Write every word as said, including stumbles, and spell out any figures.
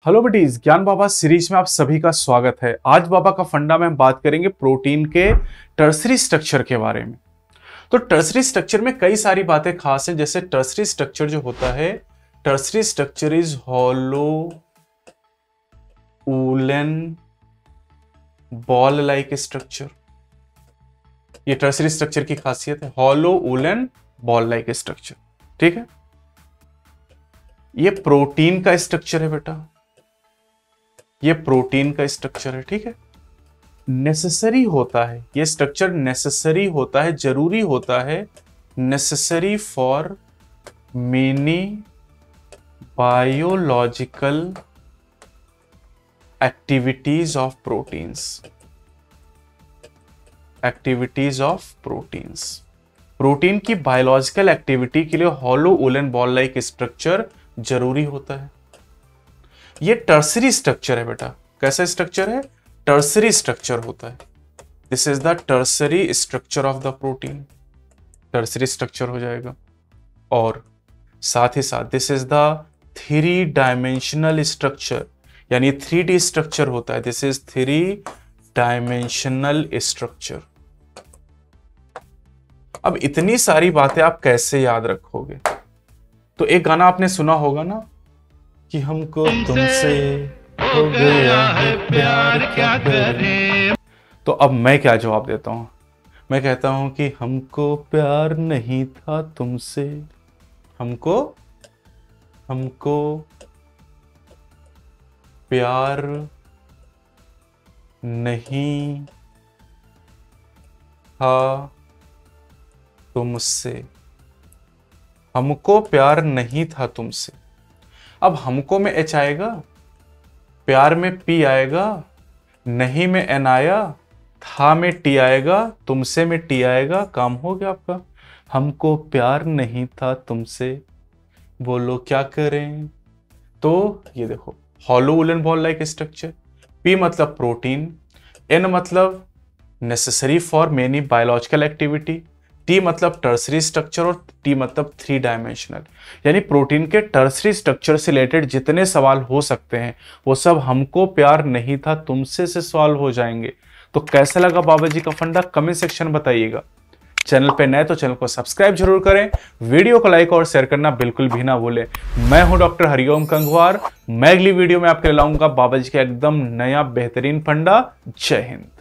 Hello buddies, ज्ञान बाबा series में आप सभी का स्वागत है। आज बाबा का फंडा में हम बात करेंगे प्रोटीन के टर्सरी स्ट्रक्चर के बारे में। तो टर्सरी स्ट्रक्चर में कई सारी बातें खास हैं। जैसे टर्सरी स्ट्रक्चर जो होता है, tertiary structure is hollow woollen ball like structure. ये टर्सरी स्ट्रक्चर की खासियत है, hollow woollen ball like structure. ठीक है, ये प्रोटीन का स्ट्रक्चर है बेटा, ये प्रोटीन का स्ट्रक्चर है। ठीक है, नेसेसरी होता है ये स्ट्रक्चर, नेसेसरी होता है, जरूरी होता है, necessary for many biological activities of proteins, activities of proteins. Protein की बायोलॉजिकल एक्टिविटी के लिए hollow woollen ball like structure जरूरी होता है। ये टर्सरी स्ट्रक्चर है बेटा। कैसा स्ट्रक्चर है? टर्सरी स्ट्रक्चर होता है। This is the tertiary structure of the protein, tertiary structure हो जाएगा। और साथ ही साथ this is the three dimensional structure, यानी थ्री डी स्ट्रक्चर होता है। This is three dimensional structure. अब इतनी सारी बातें आप कैसे याद रखोगे? तो एक गाना आपने सुना होगा ना कि हमको तुमसे हो गया है प्यार, क्या करें। तो अब मैं क्या जवाब देता हूं? मैं कहता हूं कि हमको प्यार नहीं था तुमसे, हमको हमको प्यार नहीं था तुमसे, हमको प्यार नहीं था तुमसे। अब हमको में एच आएगा, प्यार में पी आएगा, नहीं में एन आया, था में टी आएगा, तुमसे में टी आएगा। काम हो गया आपका। हमको प्यार नहीं था तुमसे, बोलो क्या करें। तो ये देखो, hollow woollen ball like structure. P मतलब प्रोटीन, एन मतलब necessary for many biological activity, T मतलब टर्सरी स्ट्रक्चर और टी मतलब थ्री डायमेंशनल। यानी प्रोटीन के टर्सरी स्ट्रक्चर से रिलेटेड जितने सवाल हो सकते हैं वो सब हमको प्यार नहीं था तुमसे से सॉल्व हो जाएंगे। तो कैसा लगा बाबा जी का फंडा? कमेंट सेक्शन बताइएगा। चैनल पे नए तो चैनल को सब्सक्राइब जरूर करें, वीडियो को लाइक और शेयर करना बिल्कुल भी ना भूलें। मैं हूं डॉक्टर हरिओम कंगवार। मैं अगली वीडियो में आपके लाऊंगा बाबा जी का एकदम नया बेहतरीन फंडा। जय हिंद।